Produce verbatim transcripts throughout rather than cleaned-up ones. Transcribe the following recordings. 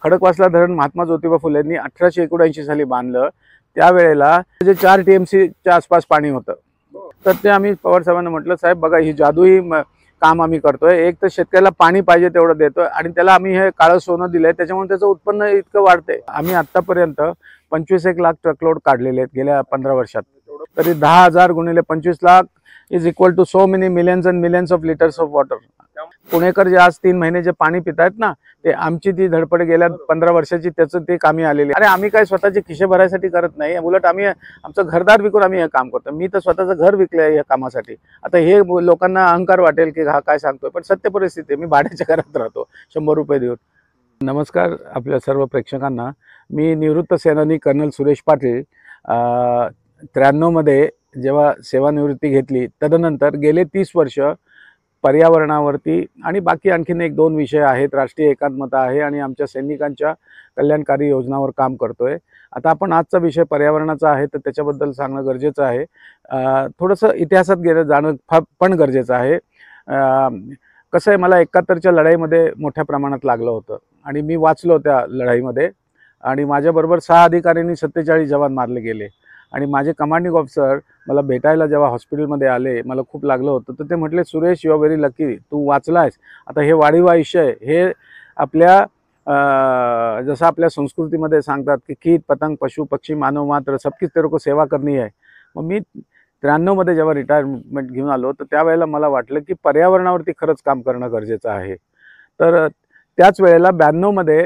खडकवासला धरण महात्मा ज्योतिबा फुले यांनी अठराशे एकोणऐंशी साली बांधलं। त्यावेळेला जे चार टीएमसीच्या आसपास पाणी होतं। तर ते आम्ही पवार साहेबांना म्हटलं, साहेब बघा ही जादुई काम आम्ही करतोय। एक तर शेतकऱ्याला पाणी पाहिजे तेवढं देतोय आणि त्याला आम्ही हे काळं सोनं दिलंय, त्याच्यामुळे त्याचं उत्पन्न इतकं वाढते। आम्ही आतापर्यंत पंचवीस एक लाख ट्रकलोड काढलेले आहेत गेल्या पंधरा वर्षात। तरी दहा हजार गुणिले पंचवीस lakh is equal to so many millions and millions of litres of water. पुणेकर जे आज तीन महिने जे पाणी पितायत ना, ते आमची ती धडपड गेल्या पंधरा वर्षाची त्याचं ते कामी आलेली। अरे आम्ही काय स्वतःचे खिशे भरायसाठी करत नाही, उलट आम्ही आमचं घरदार विकून आम्ही हे काम करतो। मी तर स्वतःचं घर विकलंय या कामासाठी। आता हे लोकांना अहंकार वाटेल की हा काय सांगतोय, पण सत्य परिस्थिती मी भाड्याच्या घरात राहतो शंभर रुपये देऊन। नमस्कार आपल्या सर्व प्रेक्षकांना। मी निवृत्त सेनानी कर्नल सुरेश पाटील। त्र्याण्णव मध्ये जेव्हा सेवानिवृत्ती घेतली तदनंतर गेले तीस वर्ष पर्यावरणावरती आणि बाकी आणखीन एक दोन विषय आहेत, राष्ट्रीय एकात्मता आहे आणि आमच्या सैनिकांच्या कल्याणकारी योजनांवर काम करतोय। आता आपण आजचा विषय पर्यावरणाचा आहे तर त्याच्याबद्दल सांगणं गरजेचं आहे। थोडंसं इतिहासात गेलं जाणं पण गरजेचं आहे। कसं आहे, मला एकाहत्तरच्या लढाईमध्ये मोठ्या प्रमाणात लागलं होतं आणि मी वाचलो त्या लढाईमध्ये आणि माझ्याबरोबर सहा अधिकाऱ्यांनी सत्तेचाळीस जवान मारले गेले आणि माझे कमांडिंग ऑफिसर मला भेटायला जेव्हा हॉस्पिटलमध्ये आले, मला खूप लागलं होतं, तर ते म्हटले, Suresh you are very lucky, तू वाचलायस। आता हे वाढीव आयुष्य आहे, हे आपल्या जसं आपल्या संस्कृतीमध्ये सांगतात की कीट पतंग पशु पक्षी मानव मात्र सबकीच तेरे को सेवा करनी आहे। मग मी त्र्याण्णव मध्ये जेव्हा रिटायरमेंट घेऊन आलो तर त्यावेळेला मला वाटलं की पर्यावरणावरती खरंच काम करणं गरजेचं आहे। तर त्याच वेळेला ब्याण्णव मध्ये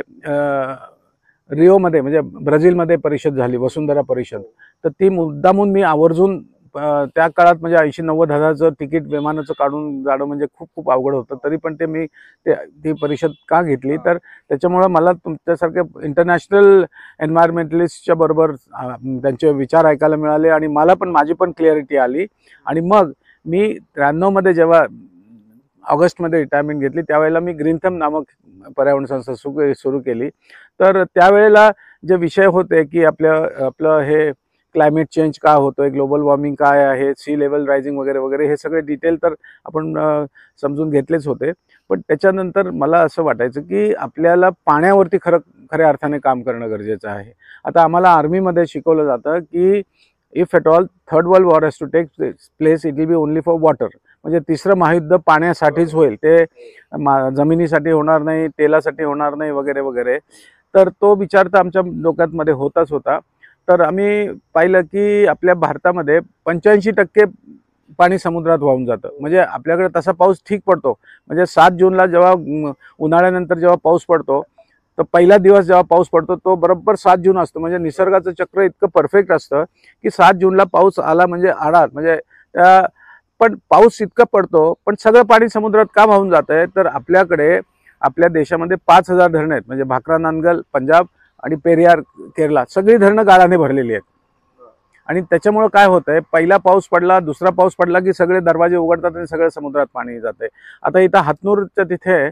रिओमध्ये म्हणजे ब्राझीलमध्ये परिषद झाली, वसुंधरा परिषद। तर ती मुद्दामून मी आवर्जून त्या काळात म्हणजे ऐंशी नव्वद हजारचं तिकीट विमानाचं काढून जाणं म्हणजे खूप खूप अवघड होतं, तरी पण ते मी ते ती परिषद का घेतली तर त्याच्यामुळे मला तुमच्यासारख्या इंटरनॅशनल एन्व्हायरमेंटलिस्टच्या बरोबर त्यांचे विचार ऐकायला मिळाले आणि मला पण माझी पण क्लिअरिटी आली। आणि मग मी त्र्याण्णव मध्ये जेव्हा ऑगस्टमध्ये रिटायरमेंट घेतली त्यावेळेला मी ग्रीनथम नामक पर्यावरण संस्था सुरू सुरू केली। तर त्यावेळेला जे विषय होते की आपल्या आपलं हे क्लायमेट चेंज का होतोय, ग्लोबल वॉर्मिंग काय आहे, सी लेवल रायझिंग वगैरे वगैरे हे सगळे डिटेल तर आपण समजून घेतलेच होते। पण त्याच्यानंतर मला असं वाटायचं की आपल्याला पाण्यावरती खरं खऱ्या अर्थाने काम करणं गरजेचं आहे। आता आम्हाला आर्मीमध्ये शिकवलं जातं की if at all third world war has to take place it will be only for water, म्हणजे तिसरं महायुद्ध पाण्यासाठीच होईल, ते जमिनीसाठी होणार नाही, तेलासाठी होणार नाही वगैरे वगैरे। तर तो विचार तर आमच्या डोक्यामध्ये होताच होता। तर आम्ही पाहिलं की आपल्या भारतामध्ये पंच्याऐंशी टक्के पाणी समुद्रात वाहून जातं, म्हणजे आपल्याकडे तसा पाऊस ठीक पडतो। म्हणजे सात जूनला जेव्हा उन्हाळ्यानंतर जेव्हा पाऊस पडतो तर पहिला दिवस जेव्हा पाऊस पडतो तो बरोबर सात जून असतो, म्हणजे निसर्गाचं चक्र इतकं परफेक्ट असतं की सात जूनला पाऊस आला म्हणजे आला, म्हणजे त्या पण पाऊस इतका पडतो पण सगळं पाणी समुद्रात का वाहून जातंय तर आपल्याकडे आपल्या देशामध्ये पाच हजार धरणं आहेत, म्हणजे भाकरा नांगल पंजाब आणि पेरियार केरला, सगळी धरणं गाळाने भरलेली आहेत। आणि त्याच्यामुळे काय होतंय, पहिला पाऊस पडला दुसरा पाऊस पडला की सगळे दरवाजे उघडतात आणि सगळं समुद्रात पाणी जाते। आता इथं हातनूरच्या तिथे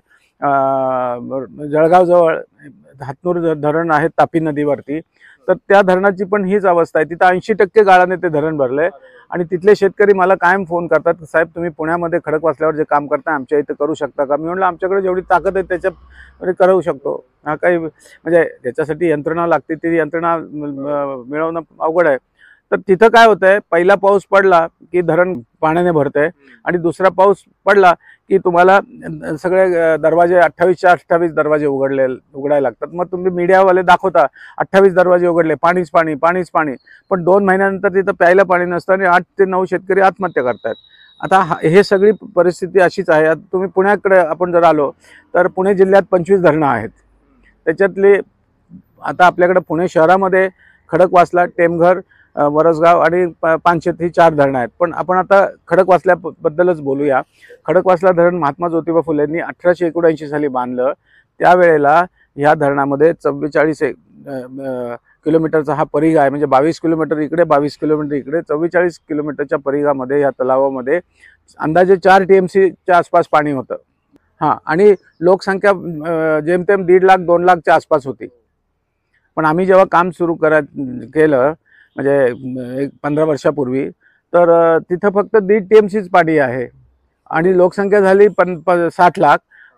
जळगाव जवळ हातनूर धरण आहे तापी नदीवरती, तर त्या धरणाची पण हीच अवस्था आहे। तिथं ऐंशी टक्के गाळाने ते धरण भरलंय आणि तिथले शेतकरी मला कायम फोन करतात, साहेब तुम्ही पुण्यामध्ये खडकवासल्यावर जे काम करता आमच्या इथं करू शकता का? मी म्हटलं आमच्याकडे जेवढी ताकद आहे त्याच्यामध्ये करू शकतो। हा काही म्हणजे त्याच्यासाठी यंत्रणा लागते, ती यंत्रणा मिळवणं अवघड आहे। तर तिथं काय होतंय, पहिला पाऊस पडला की धरण पाण्याने भरतंय आणि दुसरा पाऊस पडला की तुम्हाला सगळे दरवाजे अठ्ठावीसच्या अठ्ठावीस दरवाजे उघडले उघडायला लागतात। मग तुम्ही मीडियावाले दाखवता अठ्ठावीस दरवाजे उघडले, पाणीच पाणी पाणीच पाणी, पण दोन महिन्यानंतर तिथं प्यायला पाणी नसतं आणि आठ ते नऊ शेतकरी आत्महत्या करतात। आता हे सगळी परिस्थिती अशीच आहे। आता तुम्ही पुण्याकडे आपण जर आलो तर पुणे जिल्ह्यात पंचवीस धरणं आहेत, त्याच्यातले आता आपल्याकडे पुणे शहरामध्ये खडकवासला, टेमघर, वरसगाव आणि पानशेत ही चार धरणं आहेत। पण आपण आता खडकवासल्याबद्दलच बोलूया। खडकवासला धरण महात्मा ज्योतिबा फुले यांनी अठराशे एकोणऐंशी साली बांधलं। त्यावेळेला ह्या धरणामध्ये चव्वेचाळीस किलोमीटरचा हा परिघ आहे, म्हणजे बावीस किलोमीटर इकडे बावीस किलोमीटर इकडे, चव्वेचाळीस किलोमीटरच्या परिघामध्ये या तलावामध्ये अंदाजे चार टीएमसीच्या आसपास पाणी होतं। हां, आणि लोकसंख्या जेमतेम दीड लाख दोन लाखच्या आसपास होती। पण आम्ही जेव्हा काम सुरू करत केलं म्हणजे एक पंधरा वर्षापूर्वी, तर तिथं फक्त दीड टीएमसीच पाणी आहे आणि लोकसंख्या झाली पण साठ लाख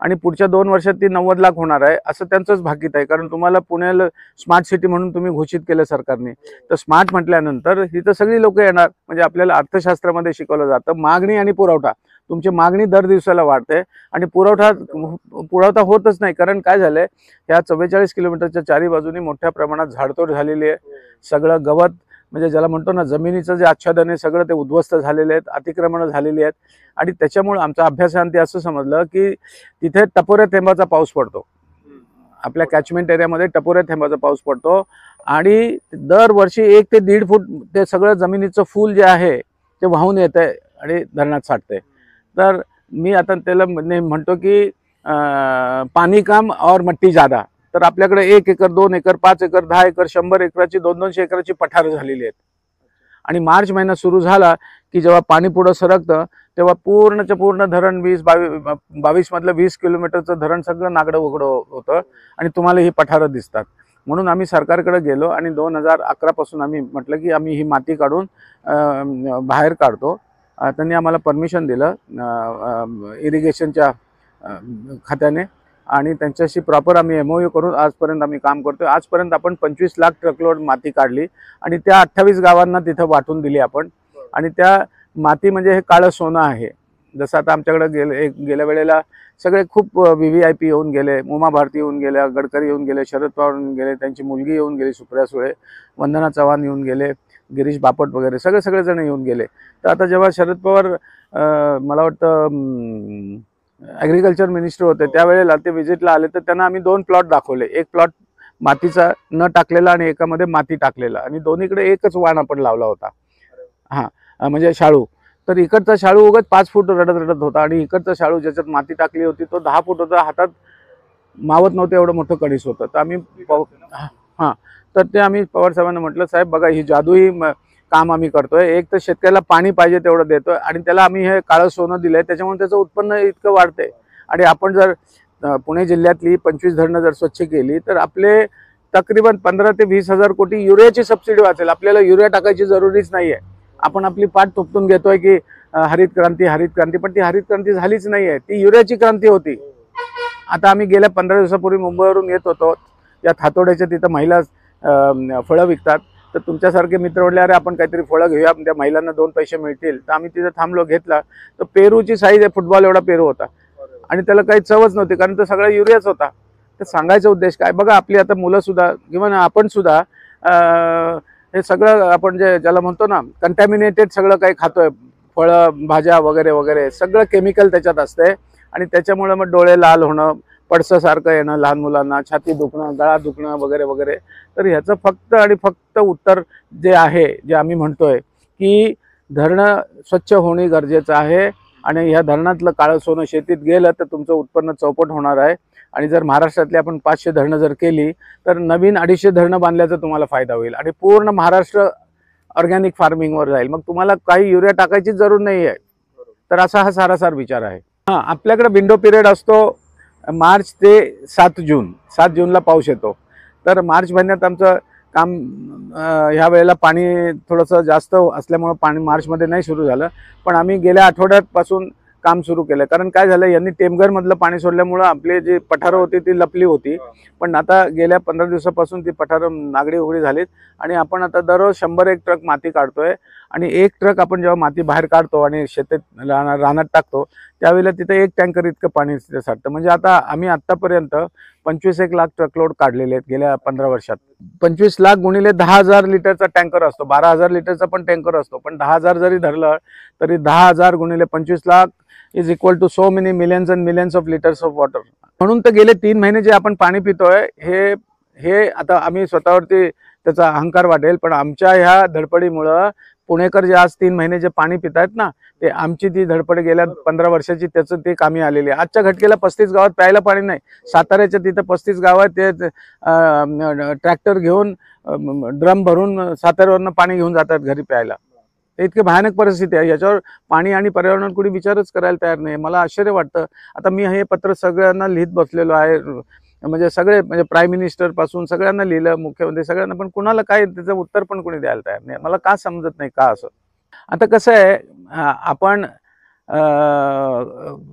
आणि पुढच्या दोन वर्षात ती नव्वद लाख होणार आहे असं त्यांचंच भाकीत आहे. कारण तुम्हाला पुण्याला स्मार्ट सिटी म्हणून तुम्ही घोषित केलं सरकारने, तर स्मार्ट म्हटल्यानंतर इथं सगळी लोक येणार. म्हणजे आपल्याला अर्थशास्त्रामध्ये शिकवलं जातं मागणी आणि पुरवठा. तुमची मागणी दर दिवसाला वाढते आणि पुरवठा पुरवठा होतच नाही. कारण काय झालंय, ह्या चव्वेचाळीस किलोमीटरच्या चारी बाजूनी मोठ्या प्रमाणात झाडतोड झालेली आहे. सगळं गवत म्हणजे ज्याला म्हणतो ना जमिनीचं जे आच्छादन आहे सगळं ते उद्ध्वस्त झालेले आहेत, अतिक्रमणं झालेली आहेत. आणि त्याच्यामुळे आमचा अभ्यासांती असं समजलं की तिथे टपोऱ्या थेंबाचा पाऊस पडतो. आपल्या कॅचमेंट एरियामध्ये टपोऱ्या थेंबाचा पाऊस पडतो आणि दरवर्षी एक ते दीड फूट ते सगळं जमिनीचं फूल जे आहे ते वाहून येतंय आणि धरणात साठतंय. तर मी आता त्याला म्हणतो की पाणी कम और मट्टी ज्यादा. तर आपल्याकडे एक एकर, दोन एकर, पाच एकर, दहा एकर, शंभर एकराची, दोन दोनशे एकराची पठारं झालेली आहेत. आणि मार्च महिना सुरू झाला की जेव्हा पाणी पुढं सरकतं तेव्हा पूर्णच्या पूर्ण धरण वीस बावीस बावीस मधलं वीस किलोमीटरचं धरण सगळं नागडं उघडं होतं आणि तुम्हाला ही पठारं दिसतात. म्हणून आम्ही सरकारकडे गेलो आणि दोन हजार अकरा पासून आम्ही म्हटलं की आम्ही ही माती काढून बाहेर काढतो. त्यांनी आम्हाला परमिशन दिलं इरिगेशनच्या खात्याने आणि त्यांच्याशी प्रॉपर आम्ही एमओयू करून आजपर्यंत आम्ही काम करतोय. आजपर्यंत आपण पंचवीस लाख ट्रकलोड माती काढली आणि त्या अठ्ठावीस गावांना तिथं वाटून दिली आपण. आणि त्या माती म्हणजे हे काळं सोनं आहे. जसं आता आमच्याकडे गेले एक गेल्या वेळेला सगळे खूप व्ही व्ही आय पी येऊन गेले, उमा भारती येऊन गेल्या, गडकरी येऊन गेले, शरद पवार येऊन गेले, त्यांची मुलगी येऊन गेली सुप्रिया सुळे, वंदना चव्हाण येऊन गेले, गिरीश बापट वगैरे सगळे सगळेजण येऊन गेले. तर आता जेव्हा शरद पवार मला वाटतं ॲग्रिकल्चर मिनिस्टर होते त्यावेळेला ते व्हिजिटला आले तर त्यांना आम्ही दोन प्लॉट दाखवले. एक प्लॉट मातीचा न टाकलेला आणि एकामध्ये माती टाकलेला आणि दोन्हीकडे एकच वाण आपण लावला होता. हां म्हणजे शाळू. तर इकडचा शाळू उगाच पाच फूट रडत रडत होता आणि इकडचा शाळू ज्याच्यात माती टाकली होती तो दहा फूट होता, हातात मावत नव्हतं एवढं मोठं कणीस होतं. तर आम्ही हां तर ते आम्ही पवार साहेबांना म्हटलं साहेब बघा ही जादूही काम आम्ही करतोय. एक तर शेतकऱ्याला पाणी पाहिजे तेवढं देतोय आणि त्याला आम्ही हे काळं सोनं दिलंय त्याच्यामुळे त्याचं उत्पन्न इतकं वाढतंय. आणि आपण जर पुणे जिल्ह्यातली पंचवीस धरणं जर स्वच्छ केली तर आपले तकरीबन पंधरा ते वीस हजार कोटी युरियाची सबसिडी वाचेल. आपल्याला युरिया टाकायची जरुरीच नाहीये. आपण आपली पाठ थोपटून घेतोय की हरित क्रांती हरित क्रांती, पण ती हरित क्रांती झालीच नाहीये, ती युरियाची क्रांती होती. आता आम्ही गेल्या पंधरा दिवसापूर्वी मुंबईवरून येत होतो, या थातोड्याच्या तिथं महिला फळं विकतात. तर तुमच्यासारखे मित्र म्हटले अरे आपण काहीतरी फळं घेऊया, त्या महिलांना दोन पैसे मिळतील. तर आम्ही तिथं थांबलो, घेतला. तर पेरूची साईज आहे फुटबॉल एवढा पेरू होता आणि त्याला काही चवच नव्हती कारण तो सगळा युरियाच होता. तर सांगायचा उद्देश काय बघा, आपली आता मुलं सुद्धा किंवा आपण सुद्धा हे सगळं आपण जे ज्याला म्हणतो ना कंटॅमिनेटेड सगळं काही खातोय, फळं भाज्या वगैरे वगैरे सगळं केमिकल त्याच्यात असते आणि त्याच्यामुळे मग डोळे लाल होणं, पडसासारखं येणं लहान मुलांना, छाती दुखणं, गळा दुखणं वगैरे वगैरे. तर ह्याचं फक्त आणि फक्त उत्तर जे आहे जे आम्ही म्हणतोय की धरणं स्वच्छ होणे गरजेचं आहे आणि ह्या धरणातलं काळं सोनं शेतीत गेलं तर तुमचं उत्पन्न चौपट होणार आहे. आणि जर महाराष्ट्रातली आपण पाचशे धरणं जर केली तर नवीन अडीचशे धरणं बांधल्याचा तुम्हाला फायदा होईल आणि पूर्ण महाराष्ट्र ऑर्गॅनिक फार्मिंगवर जाईल. मग तुम्हाला काही युरिया टाकायची जरूर नाही आहे. तर असा हा सारासार विचार आहे. हां आपल्याकडे विंडो पिरियड असतो मार्च ते सात जून. सात जूनला पाऊस येतो. तर मार्च महिन्यात आमचं काम ह्या वेळेला पाणी थोडंसं जास्त असल्यामुळं पाणी मार्चमध्ये नाही सुरू झालं, पण आम्ही गेल्या आठवड्यापासून काम सुरू केलं. कारण काय झालं, यांनी टेमघरमधलं पाणी सोडल्यामुळं आपली जी पठारं होती ती लपली होती. पण आता गेल्या पंधरा दिवसापासून ती पठारं नागडी उघडी झालीत आणि आपण आता दररोज शंभर एक ट्रक माती काढतोय. आणि एक ट्रक आपण जेव्हा माती बाहेर काढतो आणि शेतात रानात टाकतो त्यावेळेला तिथे एक टँकर इतकं पाणी तिथे साठतं. म्हणजे आता आम्ही आत्तापर्यंत पंचवीस एक लाख ट्रकलोड काढलेले आहेत गेल्या पंधरा वर्षात. पंचवीस लाख गुणिले दहा हजार लिटरचा टँकर असतो, बारा हजार लिटरचा पण टँकर असतो. पण दहा हजार जरी धरलं तरी दहा हजार गुणिले पंचवीस lakh is equal to so many millions and millions of litres of water. म्हणून तर गेले तीन महिने जे आपण पाणी पितोय हे हे आता आम्ही स्वतःवरती त्याचा अहंकार वाटेल, पण आमच्या ह्या धडपडीमुळं पुणेकर जे आज तीन महिने जे पाणी पितायत ना ते आमची ती धडपड गेल्या पंधरा वर्षाची त्याचं ते कामी आलेली आहे. आजच्या घटकेला पस्तीस गावात प्यायला पाणी नाही. साताऱ्याच्या तिथं पस्तीस गावात ते ट्रॅक्टर घेऊन ड्रम भरून साताऱ्यावरनं पाणी घेऊन जातात घरी प्यायला. इतकी भयानक परिस्थिती आहे. याच्यावर पाणी आणि पर्यावरण कोणी विचारच करायला तयार नाही. मला आश्चर्य वाटतं. आता मी हे पत्र सगळ्यांना लिहित बसलेलो आहे, म्हणजे सगळे म्हणजे प्राईम मिनिस्टर पासून सगळ्यांना लिहिलं, मुख्यमंत्री सगळ्यांना, पण कुणाला काय त्याचं उत्तर पण कोणी द्यायला तयार नाही. मला का समजत नाही का असं. आता कसं आहे, आपण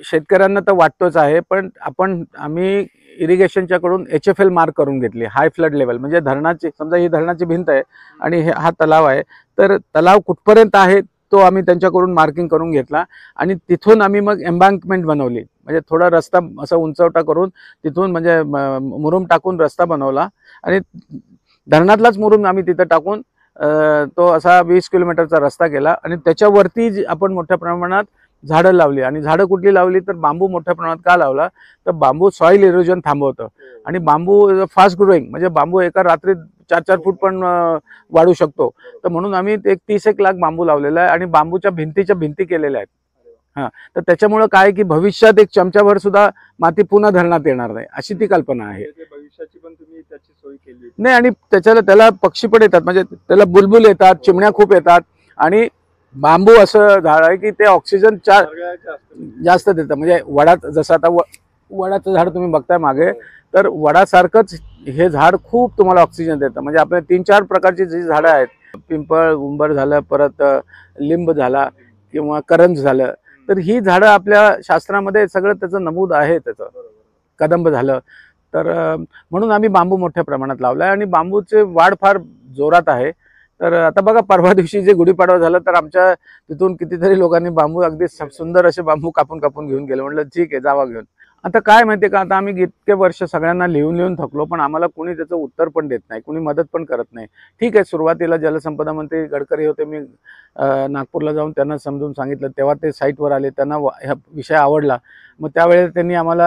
शेतकऱ्यांना तर वाटतोच आहे, पण आपण आम्ही इरिगेशनच्या कडून एच एफ एल मार्क करून घेतली, हाय फ्लड लेवल. म्हणजे धरणाची, समजा ही धरणाची भिंत आहे आणि हे हा तलाव आहे, तर तलाव कुठपर्यंत आहे तो आम्ही त्यांच्याकडून मार्किंग करून घेतला आणि तिथून आम्ही मग एम्बँकमेंट बनवली. म्हणजे थोडा रस्ता असा उंचवटा करून तिथून म्हणजे मुरुम टाकून रस्ता बनवला आणि धरणातलाच मुरुम आम्ही तिथं टाकून तो असा वीस किलोमीटरचा रस्ता केला आणि त्याच्यावरती आपण मोठ्या प्रमाणात झाडं लावली. आणि झाडं कुठली लावली तर बांबू मोठ्या प्रमाणात का लावला तर बांबू सॉइल इरोजन थांबवतं आणि बांबू फास्ट ग्रोईंग, म्हणजे बांबू एका रात्रीत चार चार फूट पण वाढू शकतो. तर म्हणून आम्ही एक तीस एक लाख बांबू लावलेला आहे आणि बांबूच्या भिंतीच्या भिंती केलेल्या आहेत. हां, तर त्याच्यामुळे काय की भविष्यात एक चमच्याभर सुद्धा माती पुन्हा धरणात येणार नाही, अशी ती कल्पना आहे. भविष्याची पण तुम्ही त्याची सोय केली नाही, आणि त्याच्याला त्याला पक्षी पण येतात, म्हणजे त्याला बुलबुल येतात, चिमण्या खूप येतात. आणि बांबू असं झाड आहे की ते ऑक्सिजन चार जास्त देतं. म्हणजे वडात जसं आता वडाचं झाड तुम्ही बघताय मागे, तर वडासारखंच हे झाड खूप तुम्हाला ऑक्सिजन देतं. म्हणजे आपल्या तीन चार प्रकारची जी झाडं आहेत, पिंपळ, उंबर झालं, परत लिंब झाला किंवा करंज झालं, तर ही झाडं आपल्या शास्त्रामध्ये सगळं त्याचं नमूद आहे. त्याचं कदंब झालं, तर म्हणून आम्ही बांबू मोठ्या प्रमाणात लावला आहे आणि बांबूचे वाढ फार जोरात आहे. तर आता बघा, परवा दिवशी जे गुढीपाडवा झालं तर आमच्या तिथून कितीतरी लोकांनी बांबू अगदी सुंदर असे बांबू कापून कापून घेऊन गेले. म्हटलं ठीक आहे, जावा घेऊन. आता काय माहिती आहे का, आता आम्ही इतके वर्ष सगळ्यांना लिहून लिहून थकलो, पण आम्हाला कोणी त्याचं उत्तर पण देत नाही, कोणी मदत पण करत नाही. ठीक आहे, सुरुवातीला जलसंपदा मंत्री गडकरी होते, मी नागपूरला जाऊन त्यांना समजून सांगितलं, तेव्हा ते साईटवर आले, त्यांना हा विषय आवडला. मग त्यावेळेस त्यांनी आम्हाला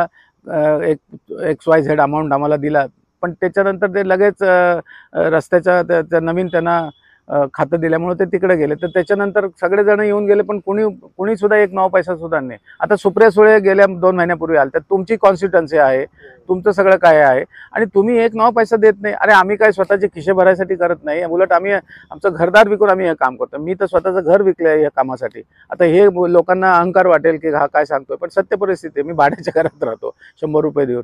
एक एक्स वाय झेड अमाऊंट आम्हाला दिला. पण त्याच्यानंतर ते लगेच रस्त्याच्या त्या नवीन त्यांना खातं दिल्यामुळे ते तिकडे गेले. तर त्याच्यानंतर सगळेजण येऊन गेले, पण कोणी कोणी सुद्धा एक नऊ पैसा सुद्धा नाही. आता सुप्रिया सुळे गेल्या दोन महिन्यापूर्वी आल्या, तर तुमची कॉन्स्टिट्युएन्सी आहे, तुमचं सगळं काय आहे आणि तुम्ही एक नऊ पैसा देत नाही. अरे आम्ही काय स्वतःचे खिशे भरायसाठी करत नाही, उलट आम्ही आमचं घरदार विकून आम्ही हे काम करतो. मी तर स्वतःचं घर विकलं आहे या कामासाठी. आता हे लोकांना अहंकार वाटेल की हा काय सांगतोय, पण सत्य परिस्थिती आहे. मी भाड्याच्या घरात राहतो शंभर रुपये देऊन.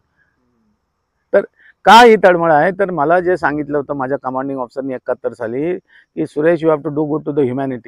तर का ही तळमळ आहे, तर मला जे सांगितलं होतं माझ्या कमांडिंग ऑफिसरनी एकाहत्तर साली की Suresh, you have to do good to the humanity.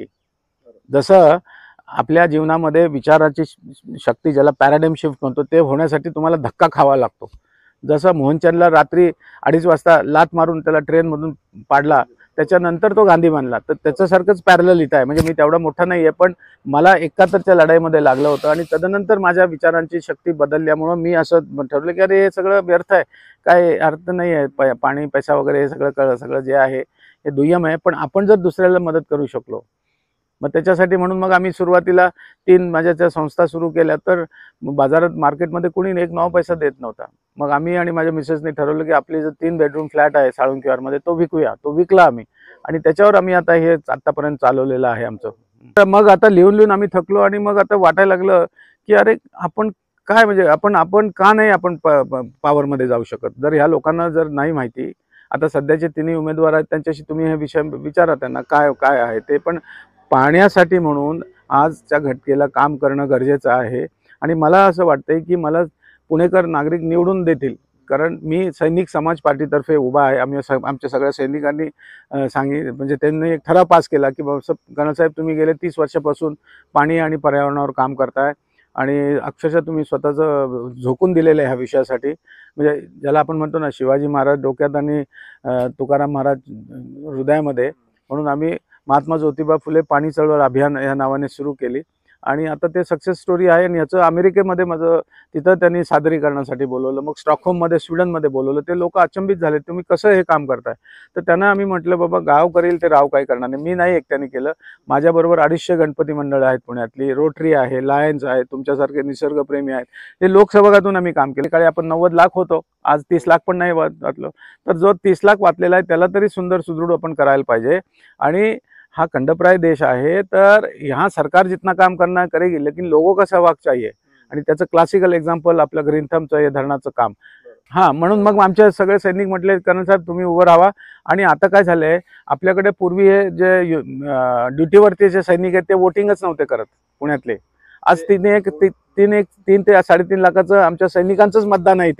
जसं आपल्या जीवनामध्ये विचाराची शक्ती, ज्याला पॅराडाइम शिफ्ट म्हणतो, ते होण्यासाठी तुम्हाला धक्का खावा लागतो. जसं मोहनचंदला रात्री अडीच वाजता लात मारून त्याला ट्रेनमधून पाडला, त्याच्यानंतर तो गांधी बनला. तर त्याच्यासारखंच पॅरलल इथं आहे. म्हणजे मी तेवढा मोठा नाही आहे, पण मला एकाहत्तरच्या लढाईमध्ये लागलं होतं आणि तदनंतर माझ्या विचारांची शक्ती बदलल्यामुळं मी असं ठरवलं की अरे हे सगळं व्यर्थ आहे, काय अर्थ नाही आहे, पाणी पैसा वगैरे हे सगळं कळ सगळं जे आहे हे दुय्यम आहे, पण आपण जर दुसऱ्याला मदत करू शकलो, मग त्याच्यासाठी म्हणून मग आम्ही सुरुवातीला तीन माझ्या त्या संस्था सुरू केल्या. तर बाजारात मार्केटमध्ये कोणी एक नऊ पैसा देत नव्हता. मग आम्ही आणि माझ्या मिसेसने ठरवलं की आपली जो तीन बेडरूम फ्लॅट आहे साळुंकीवारमध्ये, तो विकूया. तो विकला आम्ही आणि त्याच्यावर आम्ही आता हे आतापर्यंत चालवलेलं आहे आमचं. तर मग आता लिहून लिहून आम्ही थकलो आणि मग आता वाटायला लागलं की अरे आपण काय, म्हणजे आपण आपण का नाही आपण पॉवरमध्ये जाऊ शकत. जर ह्या लोकांना जर नाही माहिती, आता सध्याचे तिन्ही उमेदवार आहेत त्यांच्याशी तुम्ही हे विषय विचारा, त्यांना काय काय आहे ते. पण पाण्यासाठी म्हणून आजच्या घटकेला काम करणं गरजेचं आहे. आणि मला असं वाटतंय की मला पुणेकर नागरिक निवडून देतील, कारण मी सैनिक समाज पार्टीतर्फे उभा आहे. आम्ही आमच्या सगळ्या सैनिकांनी सांगितलं, म्हणजे त्यांनी एक ठराव पास केला की बाबा गणसाहेब, तुम्ही गेले तीस वर्षापासून पाणी आणि पर्यावरणावर काम करताय आणि अक्षरशः तुम्ही स्वतःचं झोकून दिलेलं आहे ह्या विषयासाठी. म्हणजे ज्याला आपण म्हणतो ना, शिवाजी महाराज डोक्यात आणि तुकाराम महाराज हृदयामध्ये, म्हणून आम्ही महात्मा ज्योतिबा फुले पाणी चळवळ अभियान या नावाने सुरू केली आणि आता ते सक्सेस स्टोरी आहे. आणि याचं अमेरिकेमध्ये माझं तिथं त्यांनी सादरीकरणासाठी बोलवलं, मग स्टॉकहोममध्ये स्वीडनमध्ये बोलवलं. ते लोक अचंबित झाले, तुम्ही कसं हे काम करताय. तर त्यांना आम्ही म्हटलं, बाबा गाव करेल ते राव काय करणार नाही. मी नाही एकट्याने केलं, माझ्याबरोबर अडीचशे गणपती मंडळं आहेत पुण्यातली, रोटरी आहे, लायन्स आहे, तुमच्यासारखे निसर्गप्रेमी आहेत. हे लोकसहभागातून आम्ही काम केले. काळी आपण नव्वद लाख होतो, आज तीस लाख पण नाही वाचलो. तर जो तीस लाख वाचलेला आहे त्याला तरी सुंदर सुदृढ आपण करायला पाहिजे. आणि हा खंडप्राय देश आहे, तर यहाँ सरकार जितना काम करना करेगी, लेकिन लोगों का सहभाग चाहिए. आणि त्याचं क्लासिकल एक्झाम्पल आपलं ग्रीन थंबचं हे धरणाचं काम. हां, म्हणून मग आमचे सगळे सैनिक म्हटले, करण साहेब तुम्ही उभं राहा. आणि आता काय झालंय, आपल्याकडे पूर्वी हे जे ड्युटीवरती जे सैनिक आहेत ते वोटिंगच नव्हते करत पुण्यातले. आज तीन एक तीन एक तीन ते साडेतीन लाखाचं आमच्या सैनिकांचंच मतदान आहे ते.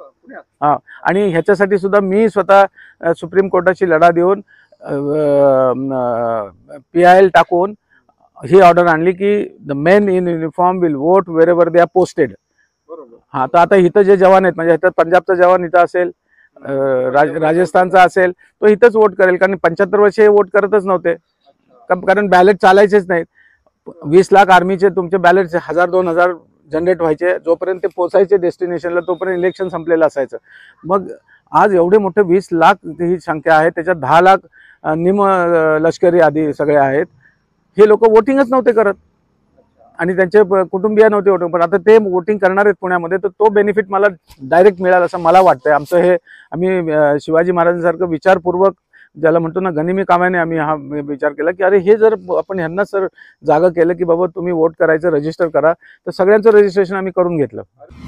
हां, आणि ह्याच्यासाठी सुद्धा मी स्वतः सुप्रीम कोर्टाची लढा देऊन पी आय एल टाकून ही ऑर्डर आणली की the men in uniform will vote wherever they are posted. बरोबर. हा, तर आता इथं जे जवान आहेत म्हणजे इथं पंजाबचा जवान इथं असेल, अं, राज राजस्थानचा असेल, तो इथंच वोट करेल. कारण पंच्याहत्तर वर्ष हे वोट करतच नव्हते, कम- कारण बॅलेट चालायचेच नाहीत. वीस लाख आर्मीचे तुमचे बॅलेट हजार दोन हजार जनरेट व्हायचे, जोपर्यंत ते पोचायचे डेस्टिनेशनला तोपर्यंत इलेक्शन संपलेलं असायचं. मग आज एवढे मोठे वीस लाख ही संख्या आहे, त्याच्यात दहा लाख अं, निम अं, लष्करी आधी सगळे आहेत. हे लोक वोटिंगच नव्हते करत आणि त्यांचे प- कुटुंबीय नव्हते वोटिंग, पण आता ते वोटिंग करणार आहेत पुण्यामध्ये, तर तो बेनिफिट मला डायरेक्ट मिळाल असं मला वाटतंय. आमचं हे आम्ही अं, शिवाजी महाराजांसारखं विचारपूर्वक, ज्याला म्हणतो ना गनिमी कामाने, आम्ही हा विचार केला की अरे हे जर आपण ह्यांना सर जागा केलं की बाबा तुम्ही वोट करायचं, रजिस्टर करा, तर सगळ्यांचं रजिस्ट्रेशन आम्ही करून घेतलं.